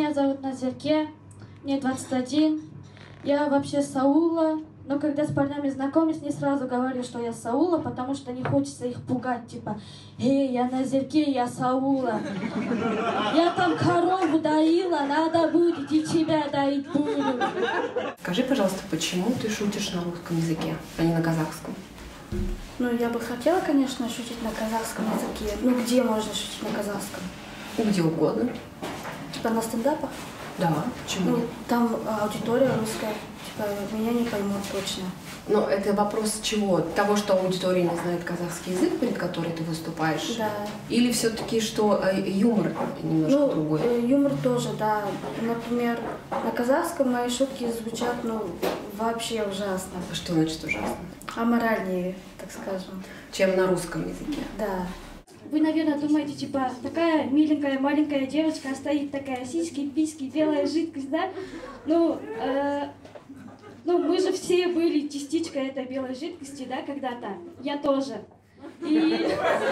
Меня зовут Назерке, мне 21. Я вообще с Аула, но когда с парнями знакомлюсь, не сразу говорю, что я с Аула, потому что не хочется их пугать, типа, «Эй, я Назерке, я с Аула. Я там корову доила, надо будет и тебя доить буду». Скажи, пожалуйста, почему ты шутишь на русском языке, а не на казахском? Ну, я бы хотела, конечно, шутить на казахском языке. Ну, где можно шутить на казахском? Где угодно. Типа на стендапах? Да, почему? Ну, там аудитория русская, типа, меня не поймут точно. Но это вопрос чего? Того, что аудитория не знает казахский язык, перед которой ты выступаешь? Да. Или все-таки, что юмор немножко другой? Юмор тоже, да. Например, на казахском мои шутки звучат, ну, вообще ужасно. А что значит ужасно? Аморальнее, так скажем. Чем на русском языке? Да. Вы, наверное, думаете, типа, такая миленькая маленькая девочка, а стоит такая сиськи, письки, белая жидкость, да? Ну, мы же все были частичкой этой белой жидкости, да, когда-то. Я тоже. И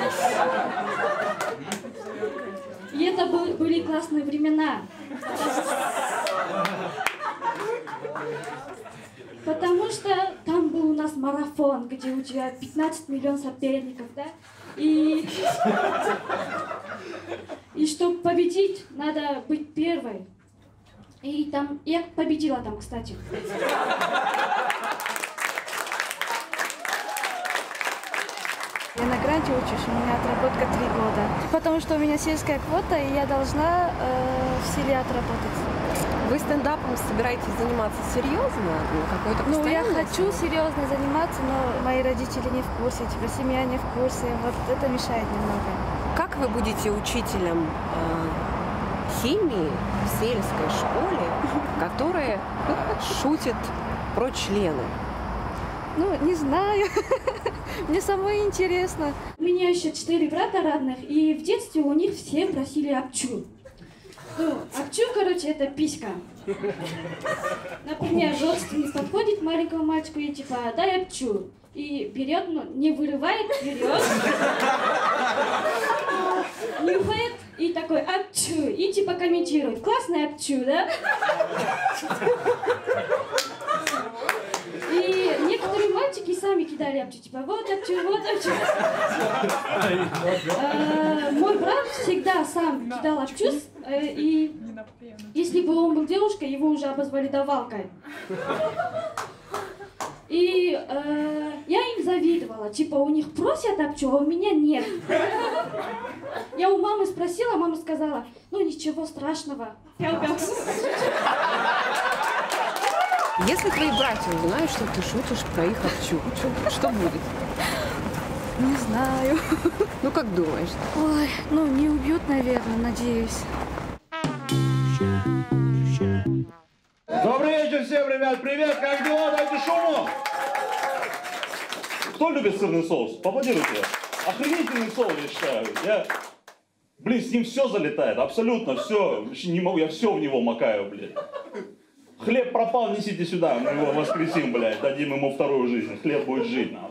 это были классные времена. Потому что там был у нас марафон, где у тебя 15 миллионов соперников, да? И чтобы победить, надо быть первой. И там я победила там, кстати. Я на гранте учусь, у меня отработка 3 года. Потому что у меня сельская квота, и я должна в селе отработать. Вы стендапом собираетесь заниматься серьезно? Какой-то Ну, я постоянной хочу серьезно заниматься, но мои родители не в курсе, типа семья не в курсе. Вот это мешает немного. Как вы будете учителем химии в сельской школе, которая шутит про члены? Ну, не знаю. Мне самое интересно. У меня еще 4 брата родных, и в детстве у них все просили апчу. Ну, апчу, короче, это писька. Например, родственник подходит к маленькому мальчику и типа, дай апчу. И берет, ну, не вырывает, берет, нюхает и такой апчу. И типа комментирует, классный апчу, да? И некоторые мальчики сами кидали апчу, типа, вот апчу, вот апчу. Мой брат всегда сам кидал апчу, и если бы он был девушкой, его уже обозвали давалкой. И я им завидовала, типа, у них просят апчу, а у меня нет. Я у мамы спросила, мама сказала, ну ничего страшного. Если твои братья узнают, что ты шутишь про их апчу, что будет? Не знаю. Ну, как думаешь? Ой, ну не убьют, наверное, надеюсь. Добрый вечер всем, ребят! Привет! Как дела? Дайте шуму! Кто любит сырный соус? Поаплодируйте. Охренительный соус, я считаю. Блин, с ним все залетает, абсолютно все. Не могу, я все в него макаю, блядь. Хлеб пропал, несите сюда, мы его воскресим, блядь, дадим ему вторую жизнь. Хлеб будет жить нам.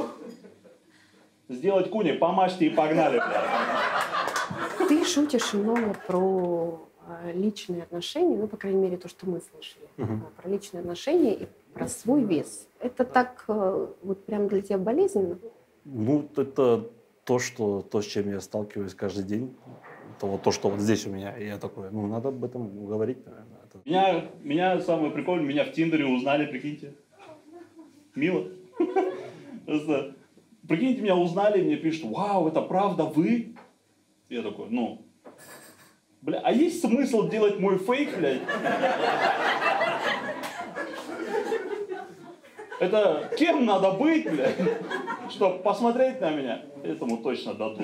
Сделать куни, помажьте и погнали, блядь. Ты шутишь много про личные отношения, ну, по крайней мере, то, что мы слышали. Про личные отношения и про свой вес. Это так вот прям для тебя болезненно? Ну, это то, с чем я сталкиваюсь каждый день. Это вот то, что вот здесь у меня. И я такой, ну, надо об этом говорить, наверное. Меня самое прикольное, меня в Тиндере узнали, прикиньте. Мило. Просто, прикиньте, меня узнали, мне пишут, вау, это правда вы? Я такой, ну, бля, а есть смысл делать мой фейк, блядь? Это кем надо быть, блядь, чтобы посмотреть на меня? Этому точно дадут.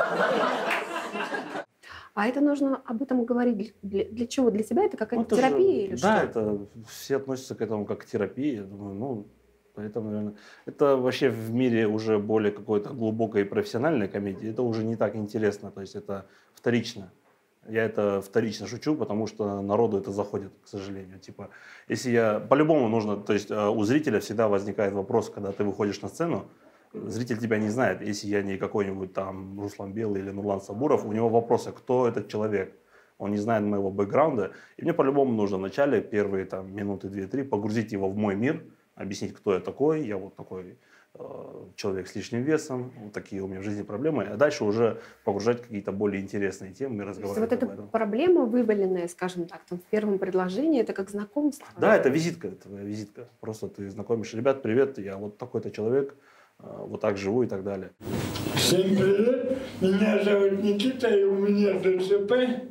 А это нужно об этом говорить для чего? Для себя это какая-то терапия или что? Да, это все относятся к этому как к терапии. Я думаю, ну, поэтому, наверное, это вообще в мире уже более какой-то глубокой профессиональной комедии. Это уже не так интересно, то есть это вторично. Я это вторично шучу, потому что народу это заходит, к сожалению. Типа, если я по-любому нужно, то есть у зрителя всегда возникает вопрос, когда ты выходишь на сцену, зритель тебя не знает. Если я не какой-нибудь там Руслан Белый или Нурлан Сабуров, у него вопросы, кто этот человек. он не знает моего бэкграунда. И мне по-любому нужно вначале, первые там, минуты 2-3, погрузить его в мой мир, объяснить, кто я такой, я вот такой человек с лишним весом, вот такие у меня в жизни проблемы, а дальше уже погружать какие-то более интересные темы и разговаривать вот эта об этом. проблема, вываленная, скажем так, там, в первом предложении, это как знакомство? Да, это визитка, твоя визитка. Просто ты знакомишь, ребят, привет, я вот такой-то человек, вот так живу и так далее. Всем привет, меня зовут Никита, и у меня ДЦП.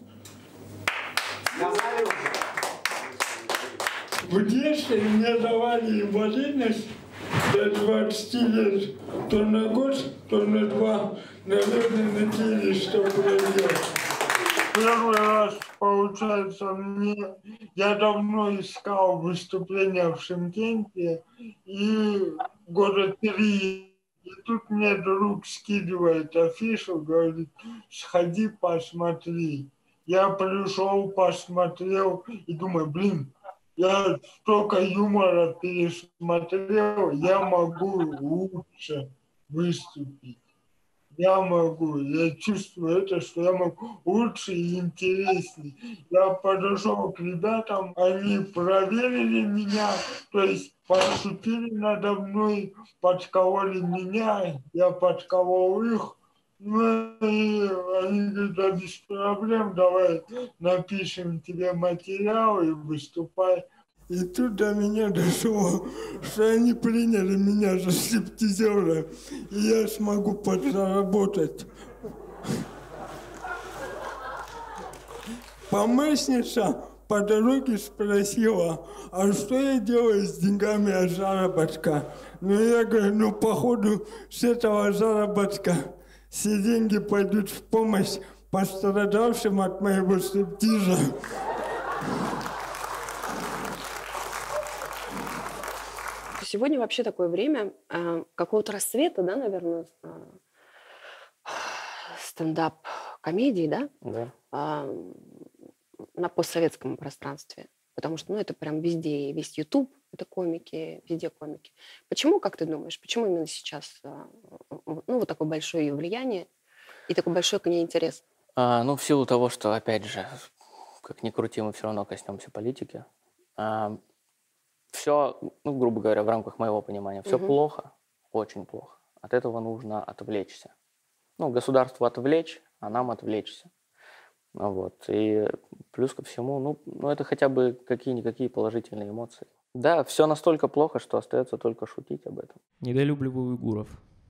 В детстве мне давали инвалидность до 20 лет, то на год, то на 2, наверное, на 9, что пройдет. Первый раз, получается, я давно искал выступления в Шымкенте, и года 3. И тут мне друг скидывает афишу, говорит, сходи, посмотри. Я пришел, посмотрел и думаю, блин, я столько юмора пересмотрел, я могу лучше выступить. Я могу, я чувствую это, что я могу лучше и интереснее. Я подошел к ребятам, они проверили меня, то есть пошутили надо мной, подкололи меня, я подколол их. Ну и они говорят, да без проблем, давай напишем тебе материал и выступай. И тут до меня дошло, что они приняли меня за стриптизера, и я смогу подзаработать. Помощница по дороге спросила, а что я делаю с деньгами от заработка? Ну я говорю, ну походу с этого заработка все деньги пойдут в помощь пострадавшим от моего стриптиза. Сегодня вообще такое время какого-то расцвета, да, наверное, стендап-комедии, да? Да. На постсоветском пространстве. Потому что, ну, это прям везде, весь YouTube, это комики, везде комики. Почему, как ты думаешь, почему именно сейчас, ну, вот такое большое влияние и такой большой к ней интерес? Ну, в силу того, что, опять же, как ни крути, мы все равно коснемся политики. Все, ну, грубо говоря, в рамках моего понимания, все плохо, очень плохо. От этого нужно отвлечься. Ну, государству отвлечь, а нам отвлечься. Вот. И плюс ко всему, ну, это хотя бы какие-никакие положительные эмоции. Да, все настолько плохо, что остается только шутить об этом. Недолюбливаю уйгуров.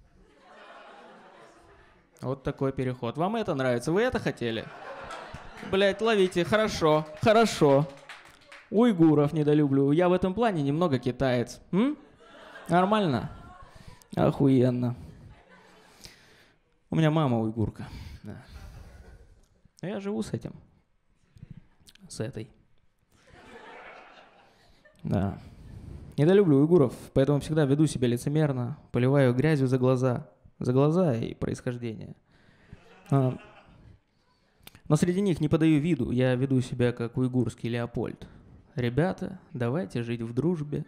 Вот такой переход. Вам это нравится? Вы это хотели? Блять, ловите. Хорошо, хорошо. Уйгуров недолюбливаю. Я в этом плане немного китаец. Нормально? Охуенно. У меня мама уйгурка. Да. Но я живу с этим. С этой. Да. Недолюбливаю уйгуров, поэтому всегда веду себя лицемерно, поливаю грязью за глаза и происхождение. Но среди них не подаю виду, я веду себя как уйгурский Леопольд. Ребята, давайте жить в дружбе.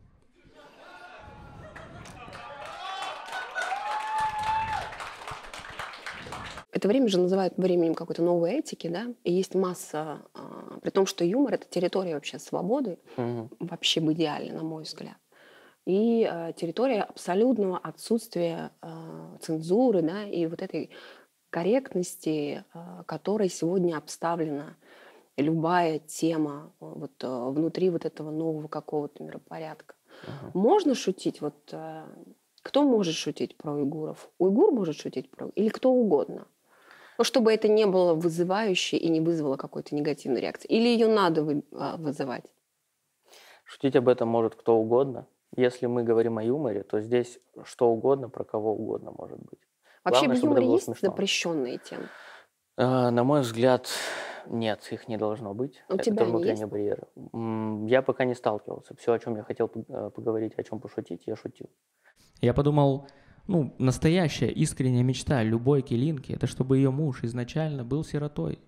Это время же называют временем какой-то новой этики, да? И есть масса, при том, что юмор — это территория вообще свободы, вообще в идеале, на мой взгляд. И территория абсолютного отсутствия цензуры, да, и вот этой корректности, которой сегодня обставлена любая тема вот, внутри вот этого нового какого-то миропорядка. Можно шутить? Вот, кто может шутить про уйгуров? Уйгур может шутить про... Или кто угодно? Но чтобы это не было вызывающе и не вызвало какой-то негативной реакции. Или ее надо вызывать? Шутить об этом может кто угодно. Если мы говорим о юморе, то здесь что угодно, про кого угодно может быть. Вообще Главное, в юморе есть смешно. Запрещенные темы? На мой взгляд, нет, их не должно быть. У тебя это внутренний есть? барьер. Я пока не сталкивался. Все, о чем я хотел поговорить, о чем пошутить, я шутил. Я подумал, ну, настоящая искренняя мечта любой килинки — это чтобы ее муж изначально был сиротой.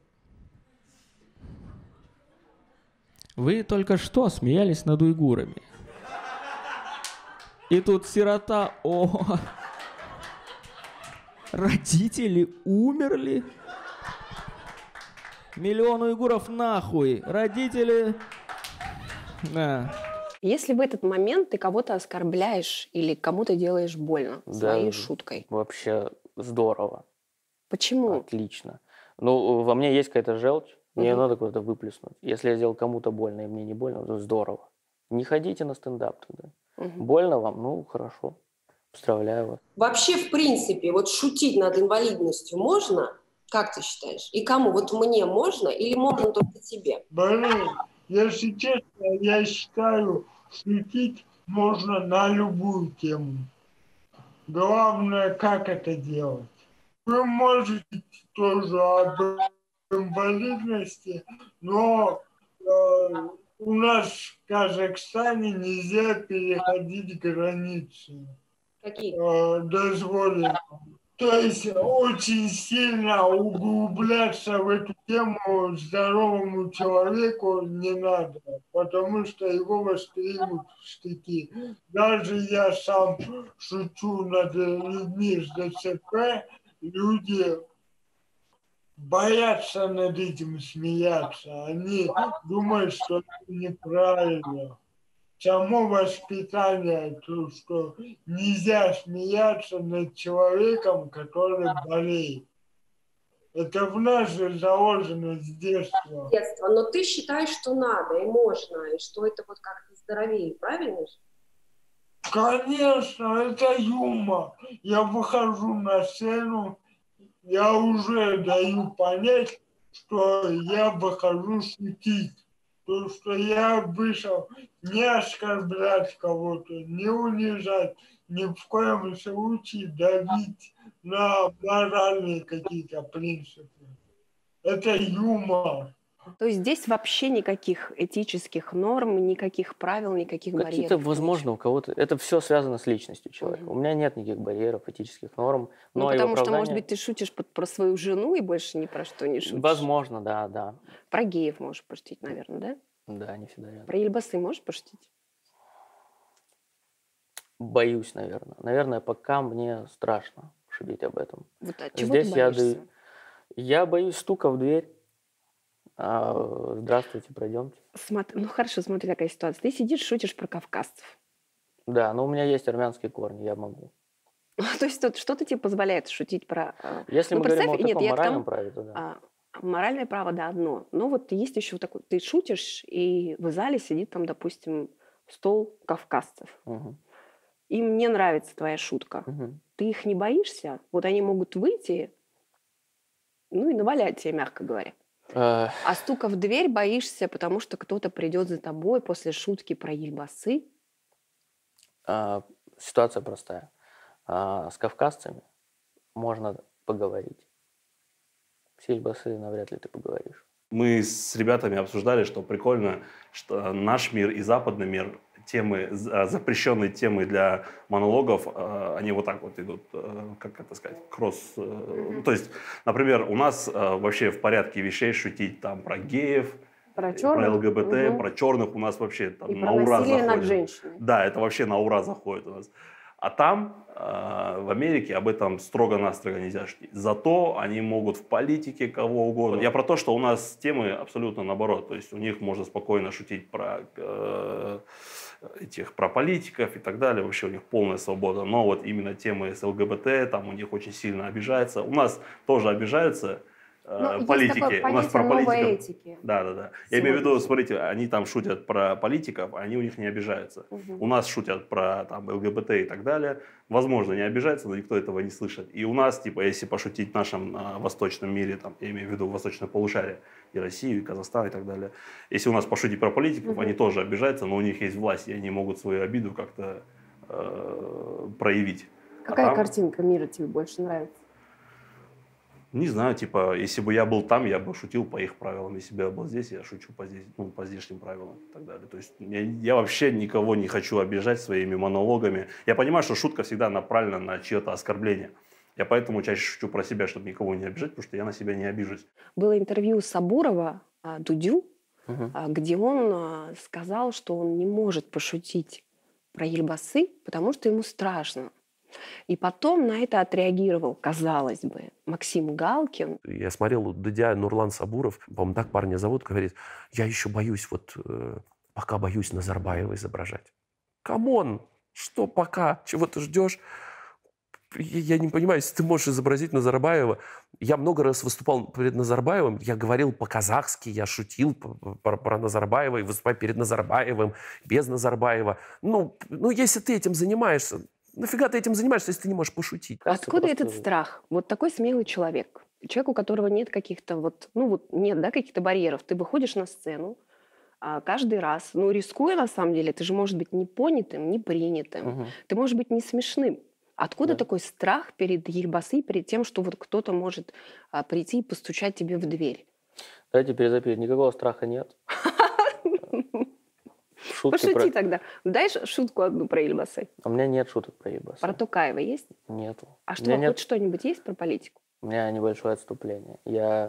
Вы только что смеялись над уйгурами. И тут сирота, родители умерли. Миллион уйгуров нахуй. Родители... Да. Если в этот момент ты кого-то оскорбляешь или кому-то делаешь больно своей шуткой. Вообще здорово. Почему? Отлично. Ну, во мне есть какая-то желчь, мне ее надо куда-то выплеснуть. Если я сделал кому-то больно, и мне не больно, то здорово. Не ходите на стендап тогда. Больно вам? Ну, хорошо. Поздравляю вас. Вообще, в принципе, вот шутить над инвалидностью можно? Как ты считаешь? И кому? Вот мне можно или можно только тебе? Блин, если честно, я считаю, шутить можно на любую тему. Главное, как это делать. Вы можете тоже об инвалидности, но у нас в Казахстане нельзя переходить границы. Какие? Дозволено. То есть очень сильно углубляться в эту тему здоровому человеку не надо, потому что его воспримут в штыки. Даже я сам шучу над людьми с ДЦП, люди боятся над этим смеяться. Они думают, что это неправильно. Само воспитание, то, что нельзя смеяться над человеком, который болеет. Это в нас же заложено с детства. Но ты считаешь, что надо и можно, и что это вот как-то здоровее, правильно же? Конечно, это юмор. Я выхожу на сцену, я уже даю понять, что я выхожу шутить. То, что я вышел не оскорблять кого-то, не унижать, ни в коем случае давить на моральные какие-то принципы. Это юмор. То есть здесь вообще никаких этических норм, никаких правил, никаких барьеров? Какие-то, возможно, у кого-то... Это все связано с личностью человека. У меня нет никаких барьеров, этических норм. Ну, потому что, может быть, ты шутишь про свою жену и больше ни про что не шутишь. Возможно, да. Про геев можешь пошутить, наверное, да? Да, не всегда рядом. Про ельбасы можешь пошутить? Боюсь, наверное. Наверное, пока мне страшно шутить об этом. Вот от чего Здесь ты боишься? я боюсь стука в дверь. Здравствуйте, пройдемте. Ну хорошо, смотри, такая ситуация. Ты сидишь, шутишь про кавказцев. Да, но у меня есть армянские корни, я могу. То есть тут что-то тебе позволяет шутить про... Если мы говорим о таком моральном праве, то да. Моральное право, да, одно. Но вот есть еще такой... Ты шутишь, и в зале сидит там, допустим, стол кавказцев. Им не нравится твоя шутка. Ты их не боишься? Вот они могут выйти, ну и навалять тебе, мягко говоря. А стука в дверь боишься, потому что кто-то придет за тобой после шутки про ельбасы? Ситуация простая. С кавказцами можно поговорить. С ельбасы навряд ли ты поговоришь. Мы с ребятами обсуждали, что прикольно, что наш мир и западный мир, запрещенные темы для монологов, они вот так вот идут, как это сказать, кросс. То есть, например, у нас вообще в порядке вещей шутить там про геев, про ЛГБТ, про черных у нас вообще там на ура заходит. Над женщиной. Да, это вообще на ура заходит у нас. А там, в Америке, об этом строго-настрого нельзя шутить. Зато они могут в политике кого угодно. Я про то, что у нас темы абсолютно наоборот. То есть у них можно спокойно шутить про политиков и так далее. Вообще у них полная свобода. Но вот именно темы с ЛГБТ, там у них очень сильно обижаются. У нас тоже обижаются политики. У нас про политиков. Да. Я имею в виду, смотрите, они там шутят про политиков, а они у них не обижаются. У нас шутят про там ЛГБТ и так далее. Возможно, не обижаются, но никто этого не слышит. И у нас, типа, если пошутить в нашем восточном мире, там, я имею в виду восточное полушарие, и Россию, и Казахстан, и так далее. Если у нас пошутить про политиков, они тоже обижаются, но у них есть власть, и они могут свою обиду как-то проявить. Какая картинка мира тебе больше нравится? Не знаю, типа, если бы я был там, я бы шутил по их правилам. Если бы я был здесь, я шучу по здешним правилам и так далее. То есть я вообще никого не хочу обижать своими монологами. Я понимаю, что шутка всегда направлена на чье-то оскорбление. Я поэтому чаще шучу про себя, чтобы никого не обижать, потому что я на себя не обижусь. Было интервью Сабурова Дудю, где он сказал, что он не может пошутить про ельбасы, потому что ему страшно. И потом на это отреагировал, казалось бы, Максим Галкин. Я смотрел у Дудя Нурлан Сабуров, по-моему, так парня зовут, говорит, я еще боюсь, пока боюсь Назарбаева изображать. Камон, что пока? Чего ты ждешь? Я не понимаю, если ты можешь изобразить Назарбаева. Я много раз выступал перед Назарбаевым, я говорил по-казахски, я шутил про Назарбаева и выступаю перед Назарбаевым, без Назарбаева. Ну, если ты этим занимаешься, нафига ты этим занимаешься, если ты не можешь пошутить? Откуда этот страх? Вот такой смелый человек, человек, у которого нет каких-то нет, да, каких-то барьеров. Ты выходишь на сцену каждый раз, рискуя на самом деле, ты же можешь быть не понятым, не принятым, ты можешь быть не смешным. Откуда такой страх перед Ельбасы, перед тем, что вот кто-то может прийти и постучать тебе в дверь? Давайте перезапишем. Никакого страха нет. Пошути тогда. Дай шутку одну про Ельбасы. У меня нет шуток про Ельбасы. Про Токаева есть? Нету. А что, хоть что-нибудь есть про политику? У меня небольшое отступление.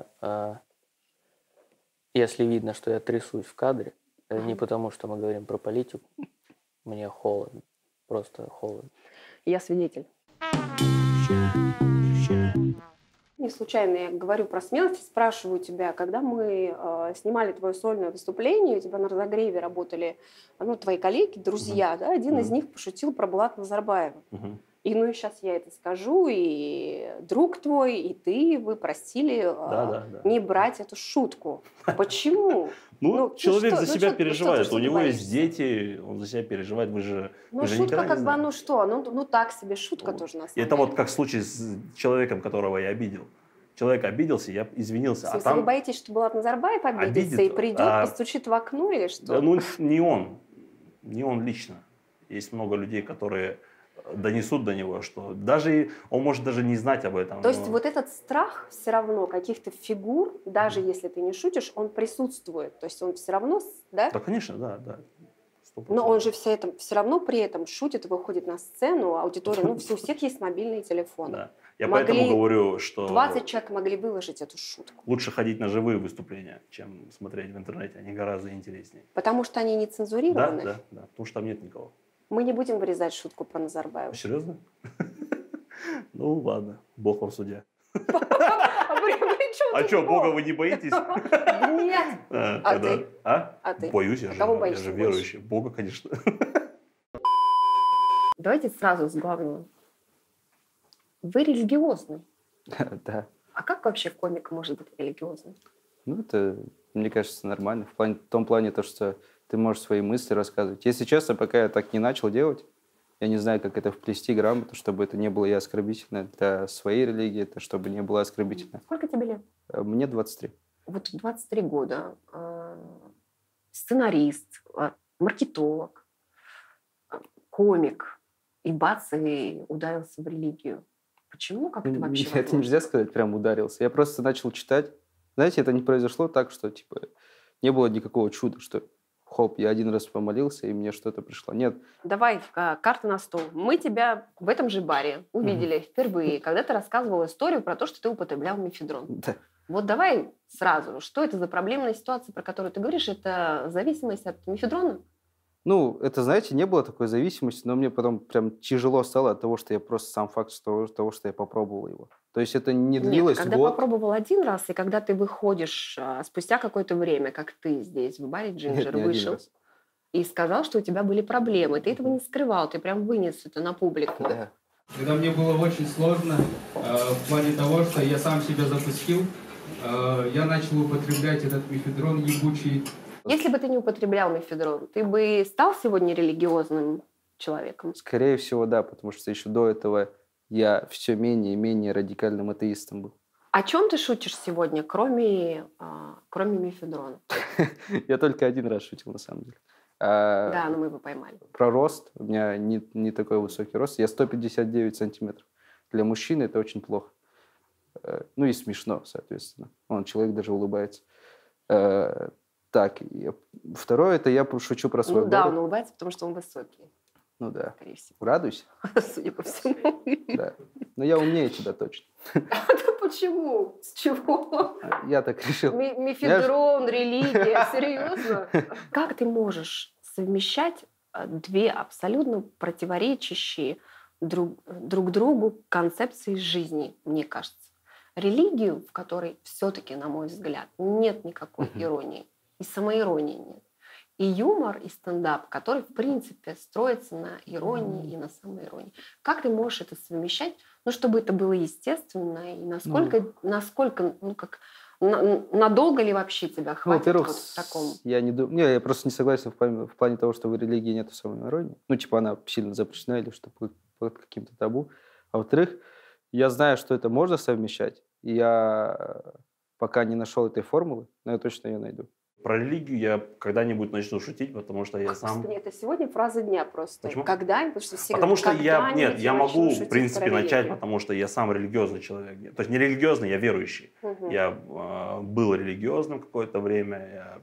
Если видно, что я трясусь в кадре, это не потому, что мы говорим про политику. Мне холодно. Просто холодно. Я свидетель. Не случайно я говорю про смелость, спрашиваю тебя, когда мы снимали твое сольное выступление, у тебя на разогреве работали твои коллеги, друзья, да, один из них пошутил про Булата Назарбаева. И сейчас я это скажу, и друг твой, и ты, вы просили не брать эту шутку. Почему? Человек за себя переживает, у него есть дети, он за себя переживает, вы же шутка как бы, так себе, шутка тоже на самом деле. Это вот как случай с человеком, которого я обидел. Человек обиделся, я извинился. Вы боитесь, что Булат Назарбаев обидится и придет, постучит в окно или что? Не он лично. Есть много людей, которые донесут до него, что даже он может даже не знать об этом. То есть вот этот страх все равно каких-то фигур, даже если ты не шутишь, он присутствует. То есть он все равно, да? Да, конечно, да. 100%. Но он же все равно при этом шутит, выходит на сцену, аудитория, у всех есть мобильные телефоны. Да. Я поэтому говорю, что 20 человек могли выложить эту шутку. Лучше ходить на живые выступления, чем смотреть в интернете. Они гораздо интереснее. Потому что они не цензурированы? Да. Потому что там нет никого. Мы не будем вырезать шутку про Назарбаева. Серьезно? Ну ладно, Бог вам судья. А что, Бога вы не боитесь? Нет. А ты? А ты? Боюсь, я же верующий. Бога, конечно. Давайте сразу с главного. Вы религиозный. Да. А как вообще комик может быть религиозным? Это, мне кажется, нормально. В том плане, что ты можешь свои мысли рассказывать. Если честно, пока я так не начал делать, я не знаю, как это вплести грамотно, чтобы это не было и оскорбительно для своей религии, это чтобы не было оскорбительно. Сколько тебе лет? Мне 23. Вот 23 года. Сценарист, маркетолог, комик. И бац, и ударился в религию. Почему? Как это вообще? Это нельзя сказать, прям ударился. Я просто начал читать. Знаете, это не произошло так, что не было никакого чуда, что я один раз помолился, и мне что-то пришло. Нет. Давай, карта на стол. Мы тебя в этом же баре увидели впервые, когда ты рассказывал историю про то, что ты употреблял мефедрон. Да. Вот давай сразу. Что это за проблемная ситуация, про которую ты говоришь? Это зависимость от мефедрона? Это, знаете, не было такой зависимости, но мне потом прям тяжело стало от того, что я просто сам факт того, что я попробовал его. То есть это не длилось когда попробовал один раз, и когда ты выходишь спустя какое-то время, как ты здесь в баре Джинджер вышел и сказал, что у тебя были проблемы, ты этого не скрывал, ты прям вынес это на публику. Да. Когда мне было очень сложно в плане того, что я сам себя запустил, я начал употреблять этот мефедрон ебучий. Если бы ты не употреблял мефедрон, ты бы стал сегодня религиозным человеком? Скорее всего, да, потому что еще до этого я все менее и менее радикальным атеистом был. О чем ты шутишь сегодня, кроме мефедрона? Я только один раз шутил, на самом деле. Да, но мы его поймали. Про рост. У меня не такой высокий рост. Я 159 сантиметров. Для мужчины это очень плохо. И смешно, соответственно. Человек даже улыбается. Так, второе, это я шучу про свой да, он улыбается, потому что он высокий. Да. Скорее всего. Радуйся. Судя по всему. Да. Но я умнее тебя точно. Почему? С чего? Я так решил. Мефедрон, религия. Серьезно? Как ты можешь совмещать две абсолютно противоречащие друг другу концепции жизни, мне кажется. Религию, в которой все-таки, на мой взгляд, нет никакой иронии. И самоиронии нет. И юмор, и стендап, который, в принципе, строится на иронии и на самоиронии. Как ты можешь это совмещать, ну, чтобы это было естественно, и насколько надолго ли вообще тебя хватит во-первых, вот в таком? Я просто не согласен в плане того, что в религии нет самоиронии. Ну, типа она сильно запрещена или что под каким-то табу. А во-вторых, я знаю, что это можно совмещать, и я пока не нашел этой формулы, но я точно ее найду. Про религию я когда-нибудь начну шутить, потому что я сам... Это сегодня фраза дня просто. Почему? Когда-нибудь, потому что всегда... Потому что я начну могу, в шутить принципе, про начать, религию. потому что я сам религиозный человек. То есть не религиозный, я верующий. Мгм. Я был религиозным какое-то время, я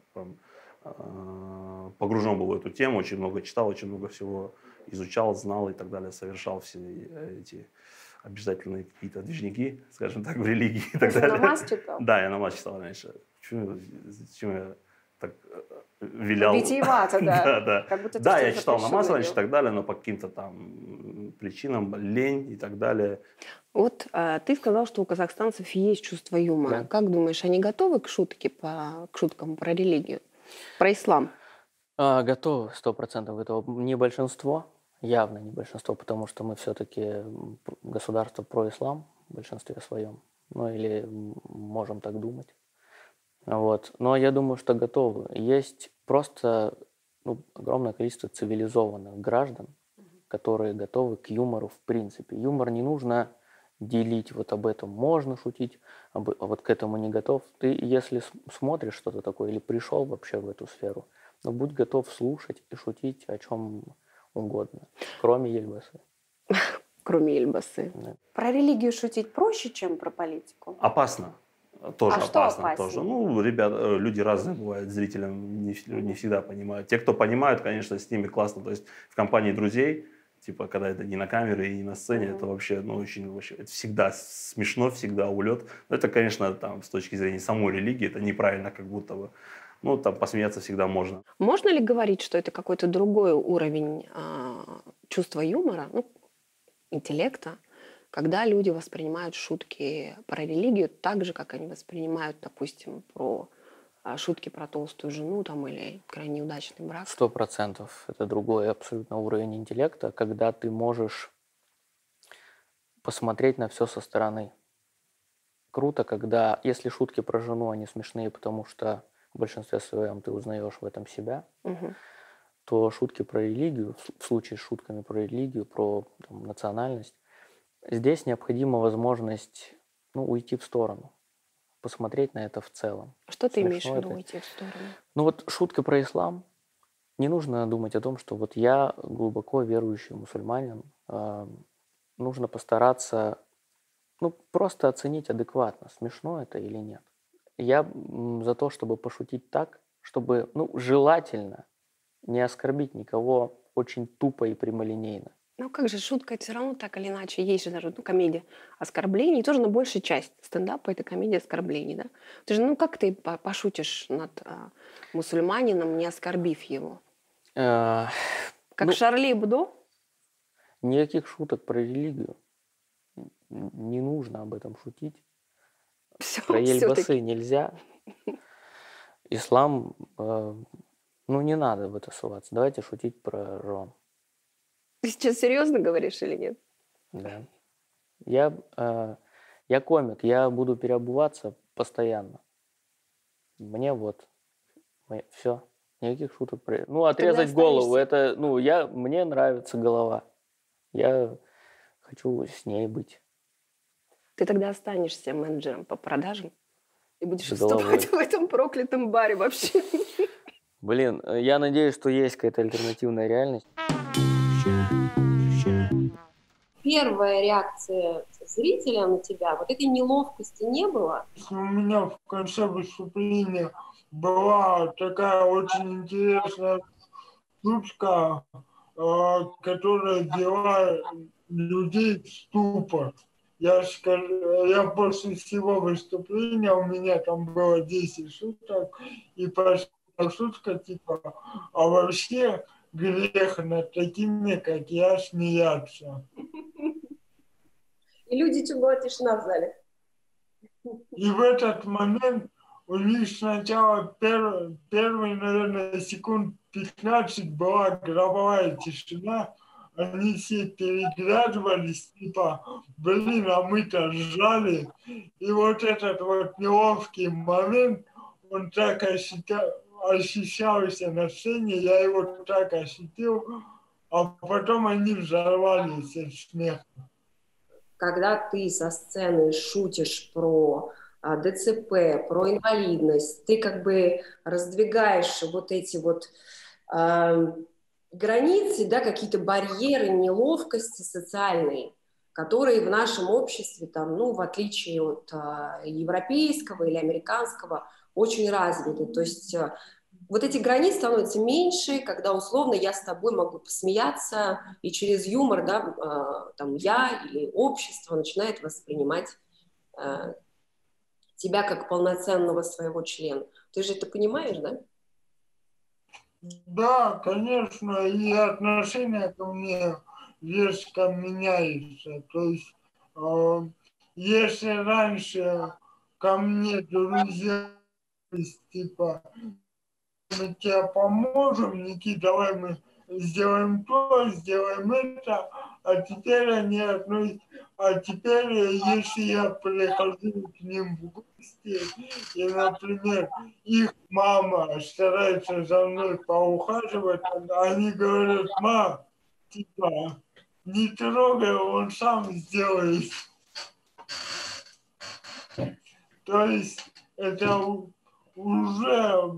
погружен был в эту тему, очень много читал, очень много всего изучал, знал и так далее, совершал все эти обязательные какие-то движники, скажем так, в религии и так Ты далее. намаз читал? Да, я намаз читал раньше. Зачем я так вилял? Витиевато, да. Да. Как будто ты Да, что-то я читал намаз запрещенное раньше и делал. так далее, но по каким-то там причинам, лень и так далее. Вот ты сказал, что у казахстанцев есть чувство юмора. Да. Как думаешь, они готовы к шуткам про религию, про ислам? Готовы, 100% готовы. Не большинство, явно не большинство, потому что мы все-таки государство про ислам в большинстве своем. Ну или можем так думать. Вот. Но я думаю, что готовы. Есть просто огромное количество цивилизованных граждан, которые готовы к юмору в принципе. Юмор не нужно делить, вот об этом можно шутить, а вот к этому не готов. Ты, если смотришь что-то такое или пришел вообще в эту сферу, будь готов слушать и шутить о чем угодно, кроме Ельбасы. Кроме Ельбасы. Да. Про религию шутить проще, чем про политику? Опасно. Тоже А что опасно. опаснее? Тоже. Ну, ребят, люди разные бывают, зрителям не всегда понимают. Те, кто понимают, конечно, с ними классно. То есть в компании друзей, типа, когда это не на камере и не на сцене, это вообще, это всегда смешно, всегда улет. Но это, конечно, там, с точки зрения самой религии, это неправильно, как будто бы. Ну, там, посмеяться всегда можно. Можно ли говорить, что это какой-то другой уровень чувства юмора, интеллекта, когда люди воспринимают шутки про религию так же, как они воспринимают, допустим, шутки про толстую жену там, или крайне удачный брак? 100% это другой абсолютно уровень интеллекта, когда ты можешь посмотреть на все со стороны. Круто, когда, если шутки про жену, они смешные, потому что в большинстве своем ты узнаешь в этом себя, то шутки про религию, в случае с шутками про религию, про национальность, здесь необходима возможность уйти в сторону, посмотреть на это в целом. Что ты имеешь в Смешно виду это. уйти в сторону? Ну вот шутка про ислам. Не нужно думать о том, что вот я глубоко верующий мусульманин. Нужно постараться просто оценить адекватно, смешно это или нет. Я за то, чтобы пошутить так, чтобы желательно не оскорбить никого очень тупо и прямолинейно. Ну как же, шутка это все равно так или иначе. Есть же даже комедия оскорблений, тоже на большая часть стендапа это комедия оскорблений, да? Ты же, как ты пошутишь над мусульманином, не оскорбив его? Как Шарли Эбдо? Никаких шуток про религию. Не нужно об этом шутить. Про Ельбасы нельзя. Ислам, не надо в это ссылаться. Давайте шутить про жен. Ты сейчас серьезно говоришь или нет? Да. Я комик, я буду переобуваться постоянно. Мне все. Никаких шуток про... отрезать голову, это, мне нравится голова. Я хочу с ней быть. Ты тогда останешься менеджером по продажам и будешь С головой. выступать в этом проклятом баре вообще. Блин, я надеюсь, что есть какая-то альтернативная реальность. Первая реакция зрителя на тебя, вот этой неловкости не было? У меня в конце выступления была такая очень интересная шутка, которая ввела людей в ступор. Я после всего выступления, у меня там было 10 шуток, и пошла шутка типа, а вообще грех над такими, как я, смеяться. И люди, что была тишина в зале. И в этот момент у них сначала первые, наверное, секунд 15 была гробовая тишина. Они все переглядывались, типа, блин, а мы-то сжали. И вот этот вот неловкий момент, он так ощущался на сцене, я его так ощутил, а потом они взорвались от смеха. Когда ты со сцены шутишь про ДЦП, про инвалидность, ты как бы раздвигаешь вот эти вот границы, да, какие-то барьеры, неловкости социальные, которые в нашем обществе, там, ну, в отличие от европейского или американского, очень развиты. То есть вот эти границы становятся меньше, когда условно я с тобой могу посмеяться, и через юмор, да, там, я или общество начинает воспринимать тебя как полноценного своего члена. Ты же это понимаешь, да? Да, конечно, и отношение ко мне резко меняется. То есть, если раньше ко мне друзья, типа, мы тебе поможем, Никита, давай мы сделаем то, сделаем это, а теперь они относятся, а теперь, если я прихожу к ним в гости, и, например, их мама старается за мной поухаживать, они говорят: мам, типа, не трогай, он сам сделает. То есть это уже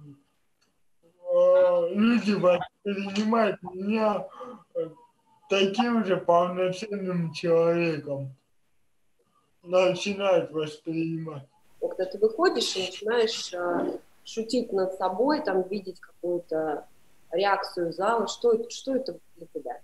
люди воспринимают меня таким же полноценным человеком. Начинают воспринимать. Когда ты выходишь и начинаешь шутить над собой, там, видеть какую-то реакцию зала, что это для тебя?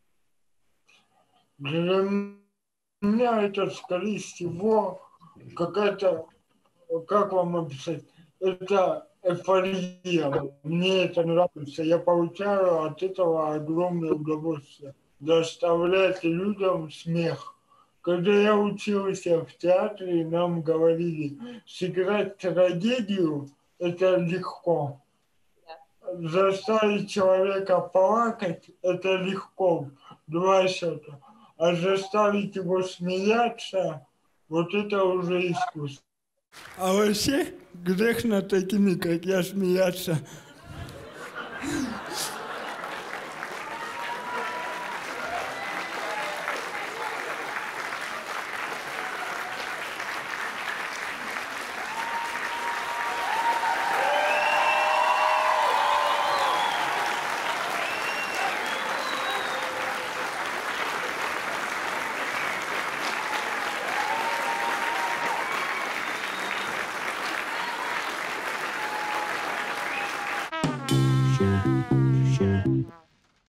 Для меня это, скорее всего, какая-то, как вам описать, это эйфория. Мне это нравится. Я получаю от этого огромное удовольствие. Доставлять людям смех. Когда я учился в театре, нам говорили, сыграть трагедию – это легко. Заставить человека плакать – это легко, 2 счета. А заставить его смеяться – вот это уже искусство. А вообще грех над такими, как я, смеяться.